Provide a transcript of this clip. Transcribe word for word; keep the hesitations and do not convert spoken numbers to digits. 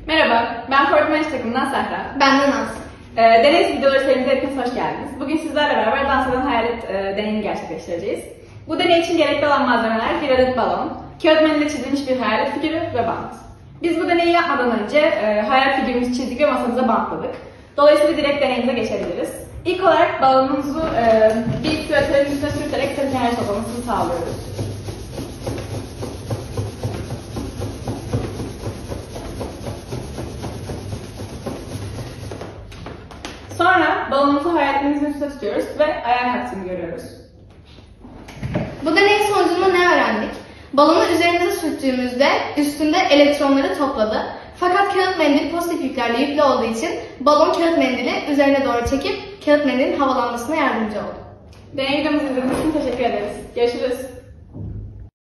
Merhaba, ben Ford Manage takımından Sahra. Ben de Naz. Ee, Deney videoları serimize hepiniz hoş geldiniz. Bugün sizlerle beraber dans eden hayalet e, deneyini gerçekleştireceğiz. Bu deney için gerekli olan malzemeler bir adet balon, kağıt mendille çizilmiş bir hayalet figürü ve bant. Biz bu deneyi yapmadan önce e, hayalet figürümüzü çizdik ve masamıza bantladık. Dolayısıyla direkt deneyimize geçebiliriz. İlk olarak balonumuzu e, bir küvetlerin üstüne sürterek sarı kenara toplamasını sağlıyoruz. Sonra balonumuzu hayaletimizin üstüne tutuyoruz ve ayar hattını görüyoruz. Bu deneyin sonucunda ne öğrendik? Balonu üzerimize sürttüğümüzde üstünde elektronları topladı. Fakat kağıt mendil pozitif yüklerle yüklü olduğu için balon kağıt mendili üzerine doğru çekip kağıt mendilin havalanmasına yardımcı oldu. Deney videomuzu izlediğiniz için teşekkür ederiz. Görüşürüz.